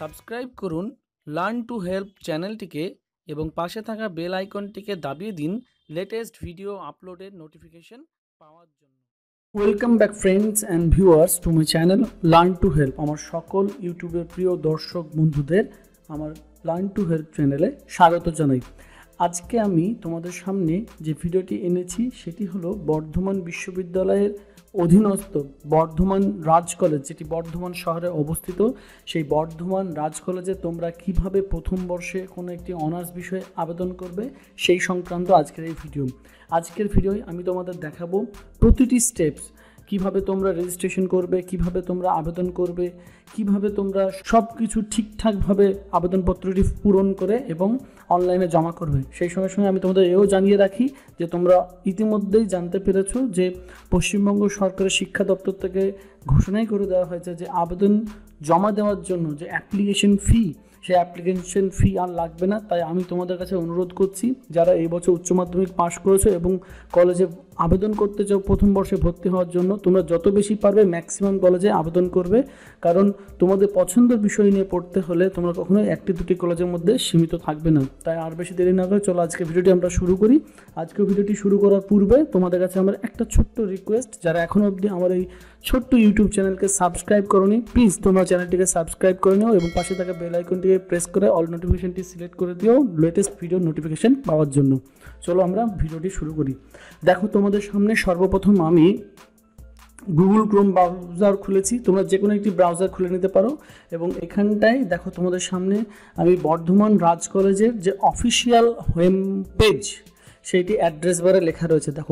Subscribe করুন learn to help চ্যানেলটিকে এবং পাশে থাকা বেল আইকনটিকে দাবিয়ে দিন লেটেস্ট ভিডিও আপলোডের নোটিফিকেশন পাওয়ার জন্য। Welcome back friends and viewers to my channel learn to help. আমার সকল ইউটিউবের প্রিয় দর্শক বন্ধুদের আমার লার্ন টু হেল্প চ্যানেলে স্বাগত জানাই। আজকে আমি তোমাদের সামনে যে ভিডিওটি এনেছি সেটি হলো বর্ধমান বিশ্ববিদ্যালয়ের অধীনস্থ বর্ধমান রাজ কলেজ, যেটি বর্ধমান শহরে অবস্থিত। সেই বর্ধমান রাজ কলেজে তোমরা কিভাবে প্রথম বর্ষে কোনো একটি অনার্স বিষয়ে আবেদন করবে সেই সংক্রান্ত আজকের এই ভিডিও। আজকের ভিডিওয় আমি তোমাদের দেখাবো প্রতিটি স্টেপস, কিভাবে তোমরা রেজিস্ট্রেশন করবে, কিভাবে তোমরা আবেদন করবে, কিভাবে তোমরা সব কিছু ঠিকঠাকভাবে আবেদনপত্রটি পূরণ করে এবং অনলাইনে জমা করবে। সেই সঙ্গে সঙ্গে আমি তোমাদের এও জানিয়ে রাখি যে তোমরা ইতিমধ্যেই জানতে পেরেছো যে পশ্চিমবঙ্গ সরকারের শিক্ষা দপ্তর থেকে ঘোষণাই করে দেওয়া হয়েছে যে আবেদন জমা দেওয়ার জন্য যে অ্যাপ্লিকেশন ফি, সেই অ্যাপ্লিকেশন ফি আর লাগবে না। তাই আমি তোমাদের কাছে অনুরোধ করছি, যারা এই বছর উচ্চ মাধ্যমিক পাশ করেছো এবং কলেজে আবেদন করতে চাও প্রথম বর্ষে ভর্তি হওয়ার জন্য, তোমরা যত বেশি পারবে ম্যাক্সিমাম কলেজে আবেদন করবে। কারণ তোমাদের পছন্দের বিষয় নিয়ে পড়তে হলে তোমরা কখনোই একটি দুটি কলেজের মধ্যে সীমিত থাকবে না। তাই আর বেশি দেরি না করে চলো আজকে ভিডিওটি আমরা শুরু করি। আজকে ভিডিওটি শুরু করার পূর্বে তোমাদের কাছে আমার একটা ছোট্ট রিকোয়েস্ট, যারা এখনও অবধি আমার এই ছোট্ট ইউটিউব চ্যানেলকে সাবস্ক্রাইব করোনি, প্লিজ তোমরা চ্যানেলটিকে সাবস্ক্রাইব করে নিও এবং পাশে থাকা বেল আইকনটিকে প্রেস করে অল নোটিফিকেশনটি সিলেক্ট করে দিও লেটেস্ট ভিডিও নোটিফিকেশন পাওয়ার জন্য। চলো আমরা ভিডিওটি শুরু করি। দেখো তোমাদের সামনে সর্বপ্রথম আমি গুগল ক্রোম ব্রাউজার খুলেছি, তোমরা যে কোনো একটি ব্রাউজার খুলে নিতে পারো এবং এখানটায় দেখো তোমাদের সামনে আমি বর্ধমান রাজ কলেজের যে অফিসিয়াল হোম পেজ সেইটি অ্যাড্রেস বারে লেখা রয়েছে। দেখো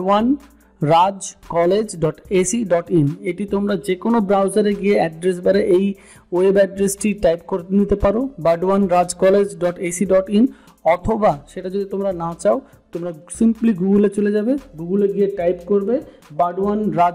bardwanrajcollege.ac.in, এটি তোমরা যে কোনো ব্রাউজারে গিয়ে অ্যাড্রেস বারে এই ওয়েব অ্যাড্রেসটি টাইপ করে নিতে পারো bardwanrajcollege.ac.in, অথবা সেটা যদি তোমরা না চাও তোমরা সিম্পলি গুগলে চলে যাবে, গুগলে গিয়ে টাইপ করবে বার্ডওয়ান রাজ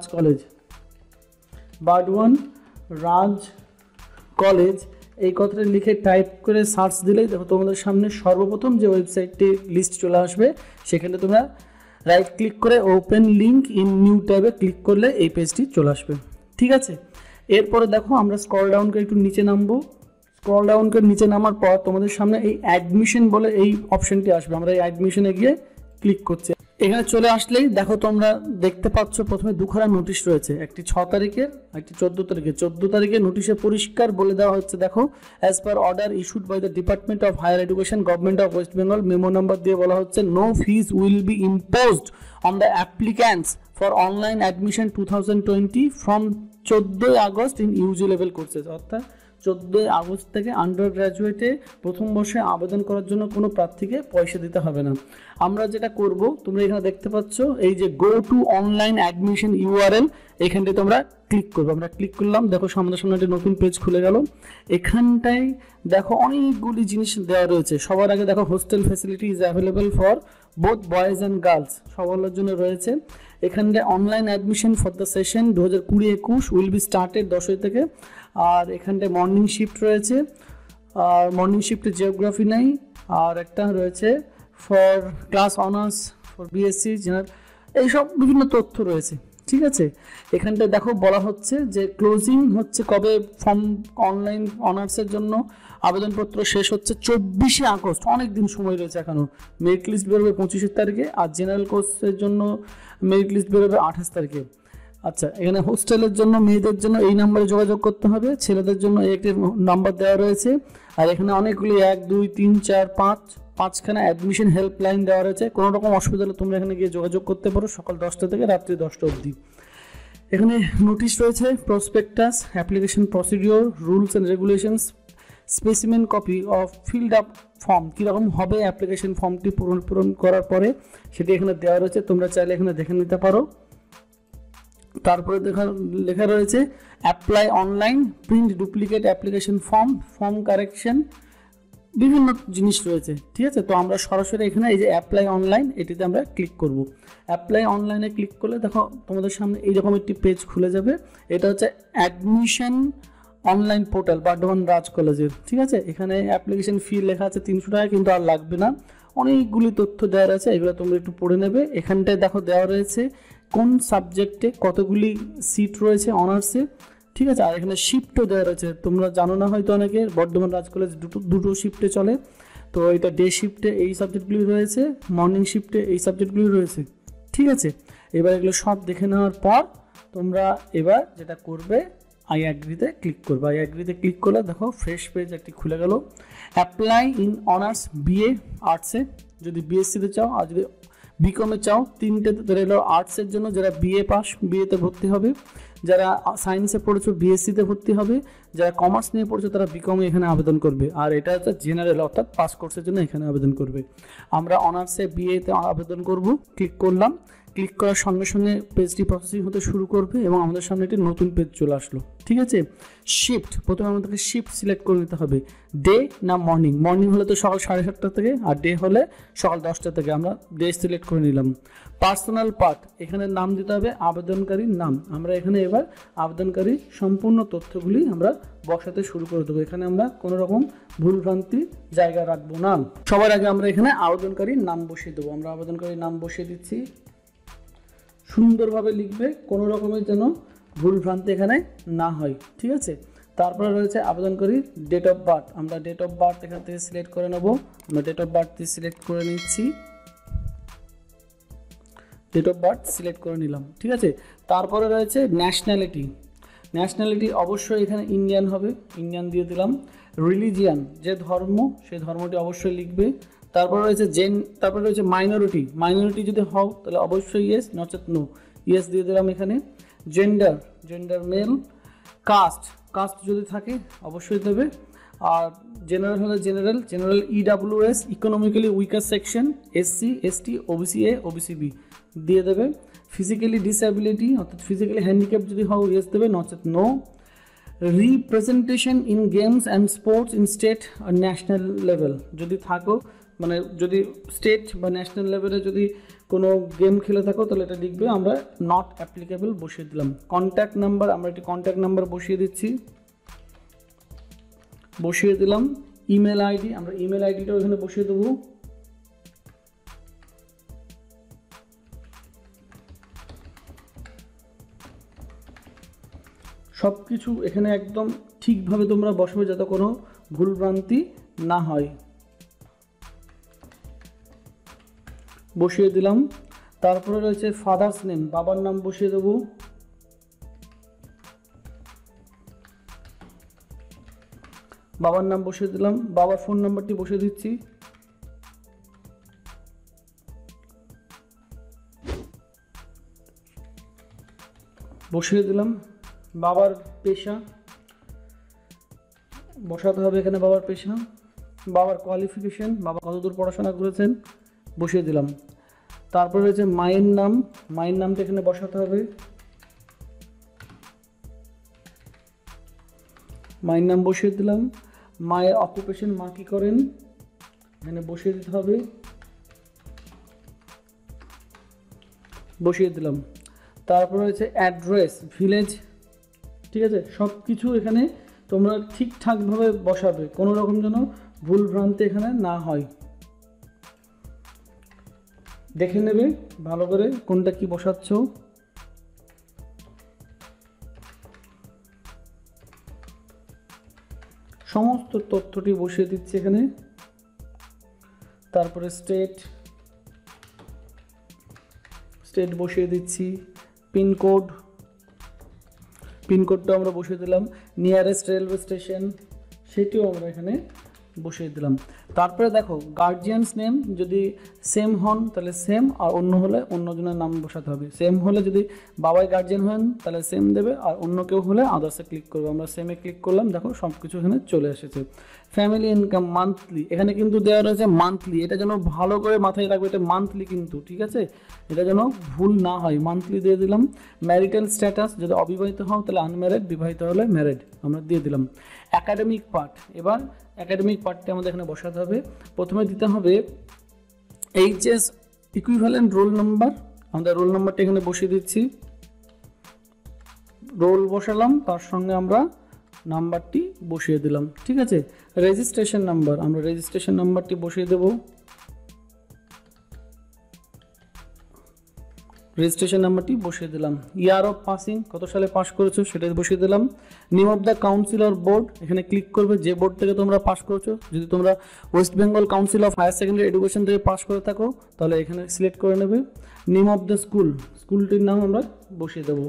কলেজ এই কথাটা লিখে টাইপ করে সার্চ দিলেই দেখো তোমাদের সামনে সর্বপ্রথম যে ওয়েবসাইটটি লিস্ট চলে আসবে। সেখানে তোমরা রাইট ক্লিক করে ওপেন লিঙ্ক ইন নিউ ট্যাবে ক্লিক করলে এই পেজটি চলে আসবে। ঠিক আছে, এরপরে দেখো আমরা স্ক্রল ডাউন করে একটু নিচে নামবো। স্ক্রল ডাউন করে নিচে নামার পর তোমাদের সামনে এই অ্যাডমিশন বলে এই অপশনটি আসবে। আমরা এই অ্যাডমিশনে গিয়ে ক্লিক করছি। এখানে চলে আসলেই দেখো তোমরা দেখতে পাচ্ছ প্রথমে দুখানা নোটিশ রয়েছে, একটি 6 তারিখের, একটি 14 তারিখের। 14 তারিখে নোটিশে পরিষ্কার বলে দেওয়া হচ্ছে, দেখো as per order issued by the department of higher education government of West Bengal, memo number দিয়ে বলা হচ্ছে no fees will be imposed on the applicants for online admission 2020 from 14 August in UG level courses. অর্থাৎ 14 August থেকে under গ্র্যাজুয়েটে প্রথম বর্ষে আবেদন করার জন্য কোনো প্রার্থীকে পয়সা দিতে হবে না। আমরা যেটা করব, তোমরা এখানে দেখতে পাচ্ছ এই যে go to online admission URL, এখানটায় তোমরা ক্লিক করবো। আমরা ক্লিক করলাম, দেখো সামনে একটা নতুন পেজ খুলে গেল। এখানটায় দেখো অনেকগুলি জিনিস দেওয়া রয়েছে। সবার আগে দেখো hostel facility is available for both boys and girls, সবার জন্য রয়েছে। এখানটায় online admission for the session 2020-21 will be started 10 থেকে। আর এখানটায় মর্নিং শিফট রয়েছে, আর মর্নিং শিফটে জিওগ্রাফি নেই, আর একটা রয়েছে for class honours for BSc general, এইসব বিভিন্ন তথ্য রয়েছে। ঠিক আছে, এখানটায় দেখো বলা হচ্ছে যে ক্লোজিং হচ্ছে কবে, ফর্ম অনলাইন অনার্সের জন্য আবেদনপত্র শেষ হচ্ছে 24 আগস্ট, অনেক দিন সময় রয়েছে এখনও। মেরিট লিস্ট বেরোবে 25 তারিখে, আর জেনারেল কোর্সের জন্য মেরিট লিস্ট বেরোবে 28 তারিখে। আচ্ছা, এখানে হোস্টেলের জন্য মেয়েদের জন্য এই নাম্বারে যোগাযোগ করতে হবে, ছেলেদের জন্য একটি নাম্বার দেওয়া রয়েছে। আর এখানে অনেকগুলি 1, 2, 3, 4, 5খানা অ্যাডমিশন হেল্পলাইন দেওয়া রয়েছে। কোনো রকম অসুবিধা হলে তোমরা এখানে গিয়ে যোগাযোগ করতে পারো সকাল 10টা থেকে রাত্রি 10টা অবধি। এখানে নোটিশ রয়েছে, prospectus, application procedure, rules and regulations, specimen copy of filled up form, কীরকম হবে অ্যাপ্লিকেশন ফর্মটি পূরণ করার পরে সেটি এখানে দেওয়া রয়েছে, তোমরা চাইলে এখানে দেখে নিতে পারো। তারপরে লেখা রয়েছে apply online, print duplicate application form correction, বিভিন্ন জিনিস রয়েছে। ঠিক আছে, তো আমরা সরাসরি এখানে এই যে অ্যাপ্লাই অনলাইন এটিতে আমরা ক্লিক করব। অ্যাপ্লাই অনলাইনে ক্লিক করলে দেখো তোমাদের সামনে এইরকম একটি পেজ খুলে যাবে। এটা হচ্ছে admission online portal Bardhaman Raj কলেজের। ঠিক আছে, এখানে অ্যাপ্লিকেশন ফি লেখা আছে 300 টাকা, কিন্তু আর লাগবে না, অনেকগুলি তথ্য দেওয়া আছে, এগুলো তোমরা একটু পড়ে নেবে। এখানটায় দেখো দেওয়া রয়েছে কোন সাবজেক্টে কতগুলি সিট রয়েছে অনার্সে। ঠিক আছে। আর এখানে শিফটও দেওয়া রয়েছে, তোমরা জানো না হয়তো অনেকে, বর্ধমান রাজ কলেজ দুটো শিফটে চলে। তো এটা ডে শিফটে এই সাবজেক্টগুলি রয়েছে, মর্নিং শিফটে এই সাবজেক্টগুলি রয়েছে, ঠিক আছে। এবার এগুলো সব দেখে নেওয়ার পর তোমরা এবার যেটা করবে, আই অ্যাগ্রিতে ক্লিক করবে। আই অ্যাগ্রিতে ক্লিক করলে দেখো ফ্রেশ পেজ একটি খুলে গেল। অ্যাপ্লাই ইন অনার্স বিএ আর্টসে যদি বিএসসিতে চাও, আর যদি বিকমে চাও, তিনটে রইল। আর্টসের জন্য যারা বিএ পাস বিএতে ভর্তি হবে, যারা সায়েন্সে পড়েছো বিএসসিতে ভর্তি হবে, যারা কমার্স নিয়ে পড়ছো তারা বিকমে এখানে আবেদন করবে। আর এটা হচ্ছে জেনারেল, অর্থাৎ পাস কোর্সের জন্য এখানে আবেদন করবে। আমরা অনার্সে বিএতে আবেদন করব। ক্লিক করলাম, ক্লিক করার সঙ্গে সঙ্গে পেজটি প্রসেসিং হতে শুরু করবে এবং আমাদের সামনে একটি নতুন পেজ চলে আসলো, ঠিক আছে। শিফট, প্রথমে আমাদেরকে শিফট সিলেক্ট করে নিতে হবে, ডে না মর্নিং। মর্নিং হলে তো সকাল 7:30 থেকে, আর ডে হলে সকাল 10টা থেকে। আমরা ডে সিলেক্ট করে নিলাম। পার্সোনাল পার্ট, এখানে নাম দিতে হবে আবেদনকারীর নাম। আমরা এখানে এবার আবেদনকারীর সম্পূর্ণ তথ্যগুলি আমরা বসাতে শুরু করে দেবো। এখানে আমরা কোনো রকম ভুলভ্রান্তি জায়গা রাখবো না। সবার আগে আমরা এখানে আবেদনকারীর নাম বসিয়ে দেবো। আমরা আবেদনকারীর নাম বসিয়ে দিচ্ছি, সুন্দরভাবে লিখবে, কোনো রকমের যেন ভুলভ্রান্তি এখানে না হয়, ঠিক আছে। তারপরে রয়েছে আবেদনকারীর ডেট অফ বার্থ। আমরা ডেট অফ বার্থ এখান থেকে সিলেক্ট করে নেব। আমরা ডেট অফ বার্থ সিলেক্ট করে নিচ্ছি, ডেট অফ বার্থ সিলেক্ট করে নিলাম, ঠিক আছে। তারপরে রয়েছে ন্যাশনালিটি। ন্যাশনালিটি অবশ্যই এখানে ইন্ডিয়ান হবে, ইন্ডিয়ান দিয়ে দিলাম। রিলিজিয়ান, যে ধর্ম সেই ধর্মটি অবশ্যই লিখবে। তারপর রয়েছে তারপরে রয়েছে মাইনরিটি। মাইনরিটি যদি হও তাহলে অবশ্যই ইয়েস, নচেত নো। ইয়েস দিয়ে দিলাম এখানে। Gender, gender male. Caste, caste যদি থাকে অবশ্যই দেবে। আর জেনারেল হলে general, general EWS, economically weaker section, SC ST OBC A OBC B দিয়ে দেবে। ফিজিক্যালি ডিসএবিলিটি অর্থাৎ ফিজিক্যালি হ্যান্ডিক্যাপ যদি হও ইয়েস দেবে, নচেত no. Representation in games and sports in state আর ন্যাশনাল লেভেল যদি থাকো, মানে যদি স্টেট বা ন্যাশনাল লেভেলে যদি কোনো গেম খেলে থাকো তাহলে এটা লিখবে। আমরা নট অ্যাপ্লিকেবল বসিয়ে দিলাম। কন্ট্যাক্ট নাম্বার, আমরা একটি কন্ট্যাক্ট নাম্বার বসিয়ে দিচ্ছি, বসিয়ে দিলাম। ইমেল আইডি, আমরা ইমেল আইডিটাও এখানে বসিয়ে দেবো। সব কিছু এখানে একদম ঠিকভাবে তোমরা বসাবে যাতে কোনো ভুলভ্রান্তি না হয়। বসিয়ে দিলাম। তারপরে রয়েছে ফাদার্স নেম, বাবার নাম বসিয়ে দেবো। বাবার নাম বসিয়ে দিলাম। বাবার ফোন নাম্বারটি বসিয়ে দিচ্ছি। বসিয়ে দিলাম। বাবার পেশা বসাতে হবে এখানে, বাবার পেশা। বাবার কোয়ালিফিকেশন, বাবা কতদূর পড়াশোনা করেছেন বসিয়ে দিলাম। তারপরে রয়েছে মায়ের নাম, মায়ের নামটা এখানে বসাতে হবে। মায়ের নাম বসিয়ে দিলাম। মায়ের অকুপেশন, মা কী করেন এখানে বসিয়ে দিতে হবে, বসিয়ে দিলাম। তারপরে রয়েছে অ্যাড্রেস, ভিলেজ, ঠিক আছে। সব কিছু এখানে তোমরা ঠিকঠাকভাবে বসাবে, কোনো রকম যেন ভুলভ্রান্তি এখানে না হয়। দেখে নেবে ভালো করে কোনটা কি বসাচ্ছ। সমস্ত তথ্যটি বসিয়ে দিচ্ছি এখানে। তারপরে স্টেট বসিয়ে দিচ্ছি। পিনকোড, পিনকোডটা আমরা বসিয়ে দিলাম। নিয়ারেস্ট রেলওয়ে স্টেশন সেটিও আমরা এখানে বসিয়ে দিলাম। তারপরে দেখো গার্জিয়ানস নেম যদি সেম হন তাহলে সেম, আর অন্য হলে অন্যজনের নাম বসাতে হবে। সেম হলে যদি বাবাই গার্জিয়ান হন তাহলে সেম দেবে, আর অন্য কেউ হলে আদার্সে ক্লিক করবে। আমরা সেমে ক্লিক করলাম, দেখো সব কিছু এখানে চলে এসেছে। ফ্যামিলি ইনকাম মান্থলি, এখানে কিন্তু দেওয়া রয়েছে মান্থলি, এটা যেন ভালো করে মাথায় রাখবে, এটা মান্থলি কিন্তু, ঠিক আছে, এটা যেন ভুল না হয়। মান্থলি দিয়ে দিলাম। ম্যারিটাল স্ট্যাটাস, যদি অবিবাহিত হও তাহলে আনম্যারিড, বিবাহিত হলে ম্যারিড আমরা দিয়ে দিলাম। অ্যাকাডেমিক পার্ট, এবার অ্যাকাডেমিক পার্টটা আমাদের এখানে বসাতে হবে। প্রথমে দিতে হবে এইচএস ইকুইভ্যালেন্ট রোল নাম্বার, আমাদের রোল নাম্বারটা এখানে বসিয়ে দিচ্ছি। রোল বসালাম, তার সঙ্গে আমরা নাম্বারটি বসিয়ে দিলাম, ঠিক আছে। রেজিস্ট্রেশন নাম্বার, আমরা রেজিস্ট্রেশন নাম্বারটি বসিয়ে দেব। রেজিস্ট্রেশন নাম্বারটি বসিয়ে দিলাম। ইয়ার অফ পাসিং, কত সালে পাস করেছো সেটা বসিয়ে দিলাম। Name of the council or board, এখানে ক্লিক করবে যে বোর্ড থেকে তোমরা পাস করেছো। যদি তোমরা West Bengal council of higher secondary education থেকে পাস করে থাকো তাহলে এখানে সিলেক্ট করে নেবে। নেম অফ দ্য স্কুল, স্কুলটির নাম আমরা বসিয়ে দেবো।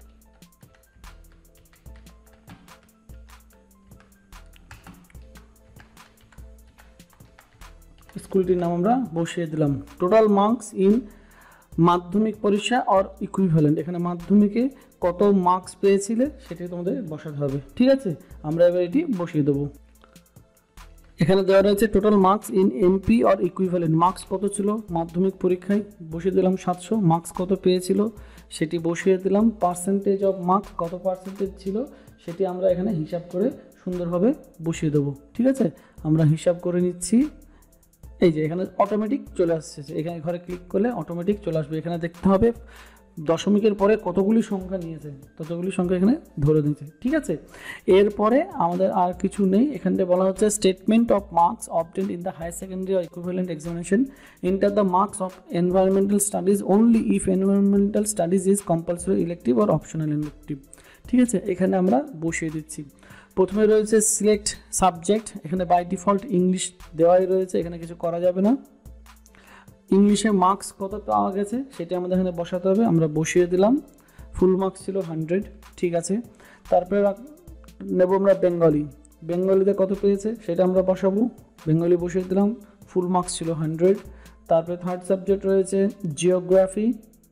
স্কুলটির নাম আমরা বসিয়ে দিলাম। টোটাল মার্কস ইন মাধ্যমিক পরীক্ষা অর ইকুইভ্যালেন্ট, এখানে মাধ্যমিকে কত মার্কস পেয়েছিলে সেটাই তোমাদের বসাতে হবে। ঠিক আছে, আমরা এবার এটি বসিয়ে দেবো। এখানে দেওয়া রয়েছে total marks in MP or equivalent, marks কত ছিল মাধ্যমিক পরীক্ষায়, বসিয়ে দিলাম 700। মার্কস কত পেয়েছিল সেটি বসিয়ে দিলাম। পার্সেন্টেজ অফ মার্কস কত পার্সেন্টেজ ছিল সেটি আমরা এখানে হিসাব করে সুন্দরভাবে বসিয়ে দেবো। ঠিক আছে, আমরা হিসাব করে নিচ্ছি। এই যে এখানে অটোমেটিক চলে আসছে, এখানে ঘরে ক্লিক করলে অটোমেটিক চলে আসবে। এখানে দেখতে হবে দশমিকের পরে কতগুলি সংখ্যা নিয়েছে, ততগুলি সংখ্যা এখানে ধরে নিয়েছে। ঠিক আছে, এরপরে আমাদের আর কিছু নেই। এখানটা বলা হচ্ছে statement of marks obtained in the higher secondary or equivalent examination, enter the marks of environmental studies only if environmental studies is compulsory elective or optional elective. ঠিক আছে, এখানে আমরা বসিয়ে দিচ্ছি। প্রথমে রয়েছে সিলেক্ট সাবজেক্ট, এখানে বাই ডিফল্ট ইংলিশ দেওয়াই রয়েছে, এখানে কিছু করা যাবে না। ইংলিশে মার্কস কত পাওয়া গেছে সেটা আমাদের এখানে বসাতে হবে, আমরা বসিয়ে দিলাম। ফুল মার্কস ছিল 100। ঠিক আছে, তারপরে নেব আমরা বেঙ্গলি, বেঙ্গলিতে কত পেয়েছে সেটা আমরা বসাবো, বেঙ্গলি বসিয়ে দিলাম। ফুল মার্কস ছিল 100। তারপরে থার্ড সাবজেক্ট রয়েছে জিওগ্রাফি,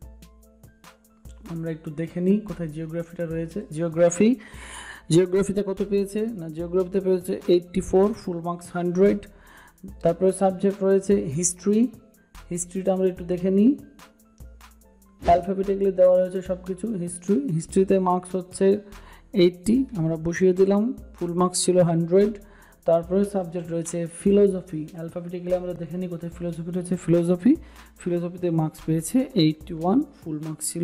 আমরা একটু দেখে নিই কোথায় জিওগ্রাফিটা রয়েছে। জিওগ্রাফিতে কত পেয়েছে না, জিওগ্রাফিতে পেয়েছে 84, ফুল মার্কস 100। তারপরে সাবজেক্ট রয়েছে হিস্ট্রি, হিস্ট্রিটা আমরা একটু দেখে নিই। অ্যালফাবেটিক্যালি দেওয়া রয়েছে সব কিছু। হিস্ট্রিতে মার্কস হচ্ছে 80, আমরা বসিয়ে দিলাম। ফুল মার্কস ছিল 100। তারপরে সাবজেক্ট রয়েছে ফিলোসফি, অ্যালফাবেটিক্যালি আমরা দেখে নিই কোথায় ফিলোসফি রয়েছে। ফিলোসফিতে মার্কস পেয়েছে 81, ফুল মার্কস ছিল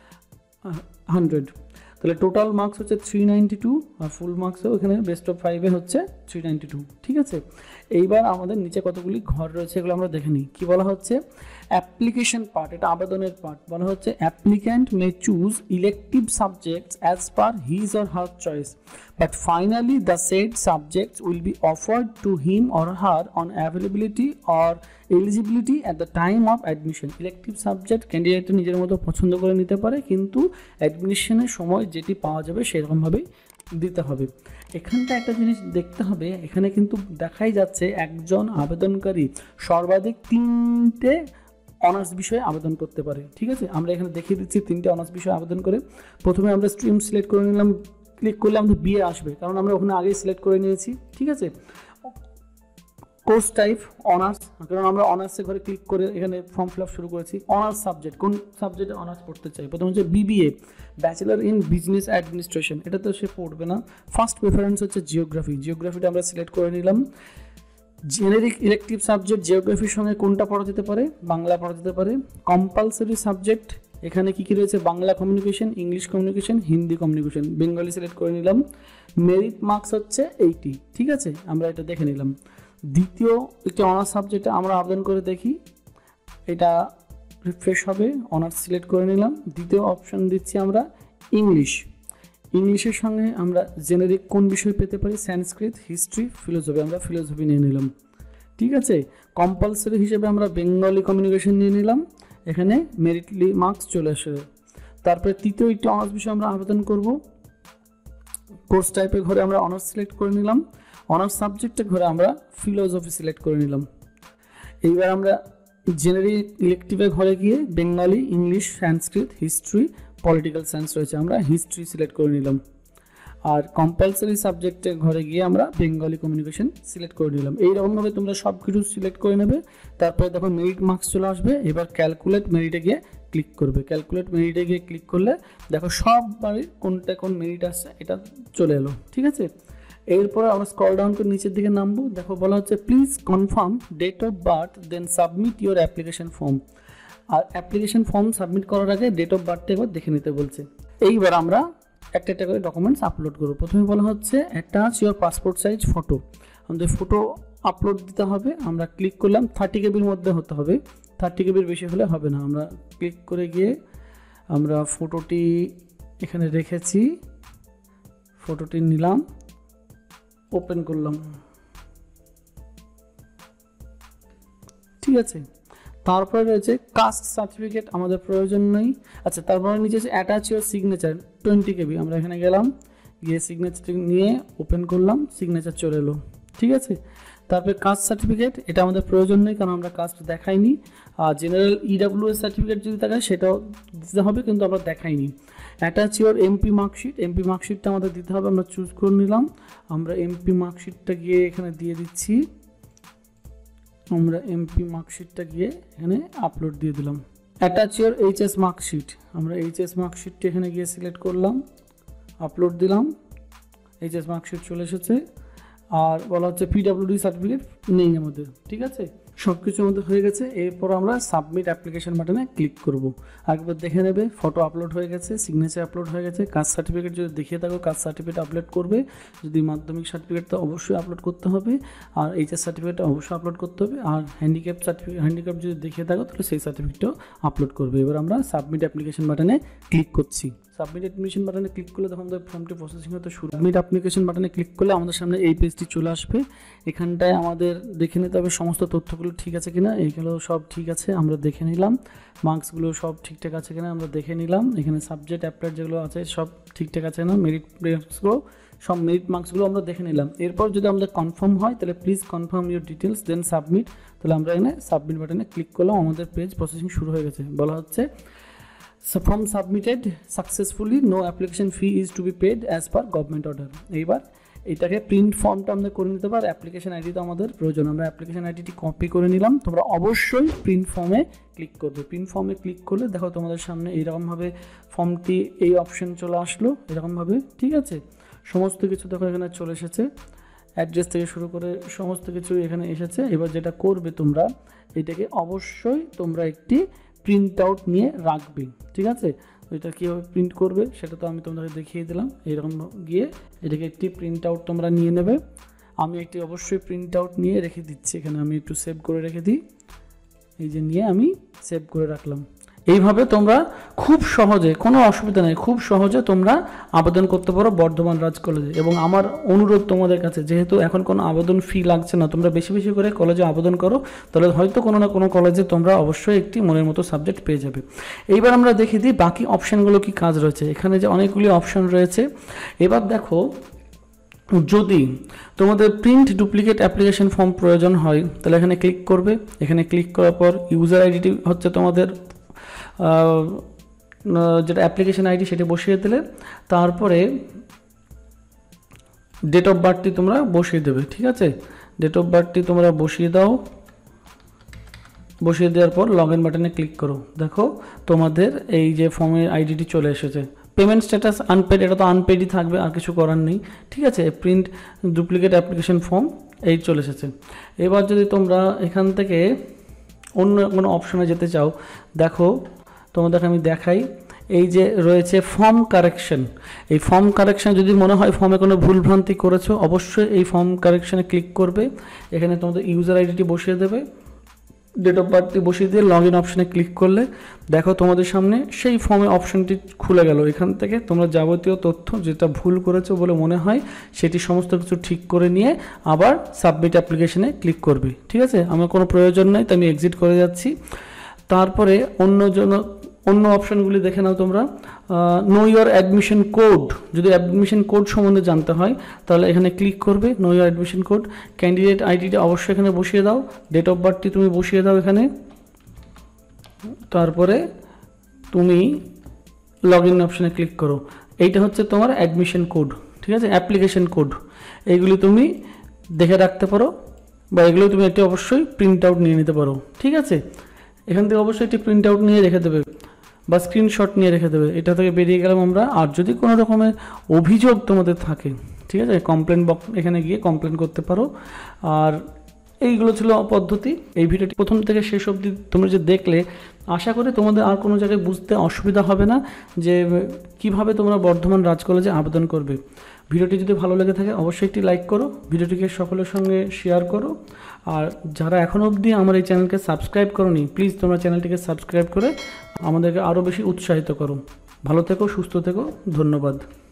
100। তাহলে টোটাল মার্কস হচ্ছে 392 আর ফুল মার্কসও এখানে বেস্ট অফ 5-এ হচ্ছে 392। ঠিক আছে, এইবার আমাদের নিচে কতগুলি ঘর রয়েছে এগুলো আমরা দেখে নিই। কী বলা হচ্ছে, অ্যাপ্লিকেশন পার্ট, এটা আবেদনের পার্ট। বলা হচ্ছে applicant may choose elective subjects as per his or her choice, but finally the said subjects will be offered to him or her on availability or eligibility at the time of admission. Elective subject candidate নিজের মতো পছন্দ করে নিতে পারে, কিন্তু অ্যাডমিশনের সময় যেটি পাওয়া যাবে সেরকমভাবেই দিতে হবে। এখানটা একটা জিনিস দেখতে হবে, এখানে কিন্তু দেখাই যাচ্ছে একজন আবেদনকারী সর্বাধিক 3টে অনার্স বিষয়ে আবেদন করতে পারে। ঠিক আছে, আমরা এখানে দেখিয়ে দিচ্ছি 3টে অনার্স বিষয়ে আবেদন করে। প্রথমে আমরা স্ট্রিম সিলেক্ট করে নিলাম, ক্লিক করলে আমাদের বিএ আসবে, কারণ আমরা ওখানে আগেই সিলেক্ট করে নিয়েছি। ঠিক আছে, কোর্স টাইপ অনার্স, কারণ আমরা অনার্সের ঘরে ক্লিক করে এখানে ফর্ম ফিল আপ শুরু করেছি। অনার্স সাবজেক্ট, কোন সাবজেক্টে অনার্স পড়তে চাই, প্রথম হচ্ছে BBA, bachelor in business administration, এটা তো সে পড়বে না। ফার্স্ট প্রেফারেন্স হচ্ছে জিওগ্রাফিটা আমরা সিলেক্ট করে নিলাম। জেনেরিক ইলেকটিভ সাবজেক্ট জিওগ্রাফির সঙ্গে কোনটা পড়া যেতে পারে, বাংলা পড়া যেতে পারে। কম্পালসরি সাবজেক্ট এখানে কী কী রয়েছে, Bangla communication, English communication, Hindi communication. Bengali select করে নিলাম। মেরিট মার্কস হচ্ছে 80। ঠিক আছে, আমরা এটা দেখে নিলাম। দ্বিতীয় একটি অনার্স সাবজেক্টে আমরা আবেদন করে দেখি, এটা রিফ্রেশ হবে। অনার্স সিলেক্ট করে নিলাম। দ্বিতীয় অপশন দিচ্ছি আমরা ইংলিশের সঙ্গে আমরা জেনারিক কোন বিষয় পেতে পারি, সংস্কৃত, হিস্ট্রি, ফিলোসফি, আমরা ফিলোসফি নিয়ে নিলাম। ঠিক আছে, কম্পালসরি হিসেবে আমরা বেঙ্গলি কমিউনিকেশন নিয়ে নিলাম, এখানে মেরিটলি মার্কস চলে আসবে। তারপরে তৃতীয় একটি অনার্স বিষয়ে আমরা আবেদন করব। কোর্স টাইপের ঘরে আমরা অনার্স সিলেক্ট করে নিলাম। অনার্স সাবজেক্টের ঘরে আমরা ফিলোসফি সিলেক্ট করে নিলাম। এইবার আমরা জেনারেল ইলেকটিভের ঘরে গিয়ে Bengali, English, Sanskrit, history, political science রয়েছে, আমরা হিস্ট্রি সিলেক্ট করে নিলাম। আর কম্পালসরি সাবজেক্টের ঘরে গিয়ে আমরা বেঙ্গলি কমিউনিকেশন সিলেক্ট করে নিলাম। এইরকমভাবে তোমরা সব কিছু সিলেক্ট করে নেবে। তারপরে দেখো মেরিট মার্কস চলে আসবে। এবার ক্যালকুলেট মেরিটে গিয়ে ক্লিক করবে। ক্যালকুলেট মেরিটে গিয়ে ক্লিক করলে দেখো সববারই কোনটা কোন মেরিট আসছে এটা চলে এলো। ঠিক আছে, এরপরে আমরা স্ক্রল ডাউন করে নিচের দিকে নামবো। দেখো বলা হচ্ছে please confirm date of birth then submit your application form. আর অ্যাপ্লিকেশন ফর্ম সাবমিট করার আগে ডেট অফ বার্থটা একবার দেখে নিতে বলছে। এইবার আমরা একটা একটা করে ডকুমেন্টস আপলোড করবো। প্রথমে বলা হচ্ছে attach your passport size photo. আমাদের ফটো আপলোড দিতে হবে। আমরা ক্লিক করলাম, 30 কেবির মধ্যে হতে হবে, 30 কেবির বেশি হলে হবে না। আমরা ক্লিক করে গিয়ে আমরা ফটোটি এখানে রেখেছি, ফটোটি নিলাম, ওপেন করলাম, ঠিক আছে। তারপরে রয়েছে কাস্ট সার্টিফিকেট, আমাদের প্রয়োজন নেই। আচ্ছা, তারপরে নিচে আছে অ্যাটাচ ইউর সিগনেচার 20 KB, আমরা এখানে গেলাম, গিয়ে সিগনেচারটি নিয়ে ওপেন করলাম, সিগনেচার চলে এলো, ঠিক আছে। তারপরে কাস্ট সার্টিফিকেট, এটা আমাদের প্রয়োজন নেই কারণ আমরা কাস্ট দেখাইনি। আর জেনারেল EWS সার্টিফিকেট যদি থাকে সেটাও দিতে হবে, কিন্তু আমরা দেখাইনি। Attach your MP marksheet, MP মার্কশিটটা আমাদের দিতে হবে, আমরা চুজ করে নিলাম। আমরা MP মার্কশিটটা গিয়ে এখানে দিয়ে দিচ্ছি, আমরা MP মার্কশিটটা গিয়ে এখানে আপলোড দিয়ে দিলাম। অ্যাটাচ ইউর HS মার্কশিট, আমরা HS মার্কশিটটা এখানে গিয়ে সিলেক্ট করলাম, আপলোড দিলাম, HS মার্কশিট চলে এসেছে। আর বলা হচ্ছে PWD সার্টিফিকেট নেই আমাদের, ঠিক আছে। সব কিছু আমাদের হয়ে গেছে। এরপর আমরা সাবমিট অ্যাপ্লিকেশন বাটনে ক্লিক করব। একবার দেখে নেবে ফটো আপলোড হয়ে গেছে, সিগনেচার আপলোড হয়ে গেছে। কাস্ট সার্টিফিকেট যদি দেখিয়ে থাকো কাস্ট সার্টিফিকেট আপলোড করবে, যদি মাধ্যমিক সার্টিফিকেট তো অবশ্যই আপলোড করতে হবে, আর HS সার্টিফিকেটটা অবশ্যই আপলোড করতে হবে, আর হ্যান্ডিক্যাপ সার্টিফিকেট, হ্যান্ডিক্যাপ যদি দেখিয়ে থাকো তাহলে সেই সার্টিফিকেটটাও আপলোড করবে। এবার আমরা সাবমিট অ্যাপ্লিকেশন বাটনে ক্লিক করছি। সাবমিট অ্যাপ্লিকেশন বাটনে ক্লিক করলে তখন আমাদের ফর্মটি প্রসেসিং হতে শুরু। সাবমিট অ্যাপ্লিকেশন বাটনে ক্লিক করলে আমাদের সামনে এই পেজটি চলে আসবে। এখানটায় আমাদের দেখে নিতে হবে সমস্ত তথ্যগুলো ঠিক আছে কিনা, এইগুলো সব ঠিক আছে আমরা দেখে নিলাম। মার্কসগুলো সব ঠিকঠাক আছে কিনা আমরা দেখে নিলাম। এখানে সাবজেক্ট অ্যাপ্লাইড যেগুলো আছে সব ঠিকঠাক আছে না, মেরিট মার্কসগুলো সব মেরিট মার্কসগুলো আমরা দেখে নিলাম। এরপর যদি আমাদের কনফার্ম হয় তাহলে please confirm your details then submit, তাহলে আমরা এখানে সাবমিট বাটনে ক্লিক করলাম, আমাদের পেজ প্রসেসিং শুরু হয়ে গেছে। বলা হচ্ছে form submitted successfully, no application fee is to be paid as per government order. এইবার এটাকে প্রিন্ট ফর্মটা আমরা করে নিতে পারি। অ্যাপ্লিকেশন আইডি তো আমাদের প্রয়োজন, আমরা অ্যাপ্লিকেশন আইডিটি কপি করে নিলাম। তোমরা অবশ্যই প্রিন্ট ফর্মে ক্লিক করবে। প্রিন্ট ফর্মে ক্লিক করলে দেখো তোমাদের সামনে এইরকমভাবে ফর্মটি এই অপশন চলে আসলো এরকমভাবে, ঠিক আছে। সমস্ত কিছু দেখো এখানে চলে এসেছে, অ্যাড্রেস থেকে শুরু করে সমস্ত কিছু এখানে এসেছে। এবার যেটা করবে তোমরা, এটাকে অবশ্যই তোমরা একটি প্রিন্ট আউট নিয়ে রাখবে, ঠিক আছে। এটা কীভাবে প্রিন্ট করবে সেটা তো আমি তোমাদেরকে দেখিয়ে দিলাম। এইরকম গিয়ে এটাকে একটি প্রিন্ট আউট তোমরা নিয়ে নেবে। আমি একটি অবশ্যই প্রিন্ট আউট নিয়ে রেখে দিচ্ছি, এখানে আমি একটু সেভ করে রেখে দিই। এই যে নিয়ে আমি সেভ করে রাখলাম। এইভাবে তোমরা খুব সহজে, কোনো অসুবিধা নেই, খুব সহজে তোমরা আবেদন করতে পারো বর্ধমান রাজ কলেজে। এবং আমার অনুরোধ তোমাদের কাছে, যেহেতু এখন কোনো আবেদন ফি লাগছে না, তোমরা বেশি বেশি করে কলেজে আবেদন করো, তাহলে হয়তো কোনো না কোনো কলেজে তোমরা অবশ্যই একটি মনের মতো সাবজেক্ট পেয়ে যাবে। এইবার আমরা দেখে দিই বাকি অপশানগুলো কি কাজ রয়েছে। এখানে যে অনেকগুলি অপশান রয়েছে, এবার দেখো যদি তোমাদের প্রিন্ট ডুপ্লিকেট অ্যাপ্লিকেশন ফর্ম প্রয়োজন হয় তাহলে এখানে ক্লিক করবে। এখানে ক্লিক করার পর ইউজার আইডিটি হচ্ছে তোমাদের যেটা অ্যাপ্লিকেশন আইডি সেটা বসিয়ে দিলে, তারপরে ডেট অফ বার্থটি তোমরা বসিয়ে দেবে, ঠিক আছে। ডেট অফ বার্থটি তোমরা বসিয়ে দাও। বসিয়ে দেওয়ার পর লগ ইন বাটনে ক্লিক করো। দেখো তোমাদের এই যে ফর্মের আইডিটি চলে এসেছে। পেমেন্ট স্ট্যাটাস আনপেড, এটা তো আনপেডই থাকবে, আর কিছু করার নেই, ঠিক আছে। প্রিন্ট ডুপ্লিকেট অ্যাপ্লিকেশন ফর্ম এই চলে এসেছে। এবার যদি তোমরা এখান থেকে অন্য কোনো অপশনে যেতে চাও, দেখো তোমাদেরকে আমি দেখাই। এই যে রয়েছে ফর্ম কারেকশন, এই ফর্ম কারেকশন যদি মনে হয় ফর্মে কোনো ভুলভ্রান্তি করেছো, অবশ্যই এই ফর্ম কারেকশনে ক্লিক করবে। এখানে তোমাদের ইউজার আইডিটি বসিয়ে দেবে, ডেট অফ বার্থটি বসিয়ে দিয়ে লগ ইন অপশানে ক্লিক করলে দেখো তোমাদের সামনে সেই ফর্মে অপশানটি খুলে গেল। এখান থেকে তোমরা যাবতীয় তথ্য যেটা ভুল করেছো বলে মনে হয় সেটি সমস্ত কিছু ঠিক করে নিয়ে আবার সাবমিট অ্যাপ্লিকেশনে ক্লিক করবে, ঠিক আছে। আমার কোনো প্রয়োজন নেই, তো আমি এক্সিট করে যাচ্ছি। তারপরে অন্য অপশানগুলি দেখে নাও তোমরা। নো ইউর অ্যাডমিশন কোড, যদি অ্যাডমিশন কোড সম্বন্ধে জানতে হয় তাহলে এখানে ক্লিক করবে। Know your admission code, candidate আইডিটা অবশ্যই এখানে বসিয়ে দাও, ডেট অফ বার্থটি তুমি বসিয়ে দাও এখানে। তারপরে তুমি লগ ইন অপশানে ক্লিক করো। এইটা হচ্ছে তোমার অ্যাডমিশন কোড, ঠিক আছে, অ্যাপ্লিকেশন কোড। এইগুলি তুমি দেখে রাখতে পারো, বা এগুলো তুমি একটি অবশ্যই প্রিন্ট আউট নিয়ে নিতে পারো, ঠিক আছে। এখান থেকে অবশ্যই একটি প্রিন্ট আউট নিয়ে রেখে দেবে বা স্ক্রিনশট নিয়ে রেখে দেবে। এটা থেকে বেরিয়ে গেলাম আমরা। আর যদি কোনো রকমের অভিযোগ তোমাদের থাকে, ঠিক আছে, কমপ্লেন বক্স এখানে গিয়ে কমপ্লেন করতে পারো। আর এইগুলো ছিল পদ্ধতি। এই ভিডিওটি প্রথম থেকে শেষ অবধি তোমরা যে দেখলে, আশা করি তোমাদের আর কোনো জায়গায় বুঝতে অসুবিধা হবে না যে কিভাবে তোমরা বর্ধমান রাজ কলেজে আবেদন করবে। ভিডিওটি যদি ভালো লেগে থাকে অবশ্যই একটি লাইক করো, ভিডিওটিকে সকলের সঙ্গে শেয়ার করো। আর যারা এখনও অবধি আমার এই চ্যানেলকে সাবস্ক্রাইব করোনি, প্লিজ তোমরা চ্যানেলটিকে সাবস্ক্রাইব করে আমাদেরকে আরও বেশি উৎসাহিত করো। ভালো থেকো, সুস্থ থেকো, ধন্যবাদ।